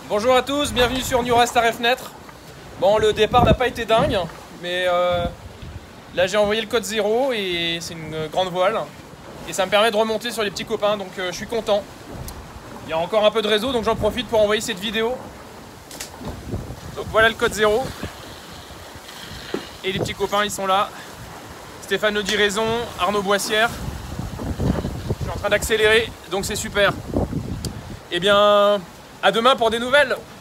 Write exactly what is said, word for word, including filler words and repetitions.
Bonjour à tous, bienvenue sur Newrest Arrêt Fenêtre. Bon, le départ n'a pas été dingue, mais euh, là j'ai envoyé le code zéro et c'est une grande voile. Et ça me permet de remonter sur les petits copains, donc euh, je suis content. Il y a encore un peu de réseau, donc j'en profite pour envoyer cette vidéo. Donc voilà le code zéro. Et les petits copains, ils sont là. Stéphane Audiraison, Arnaud Boissière. Je suis en train d'accélérer, donc c'est super. Et bien, à demain pour des nouvelles.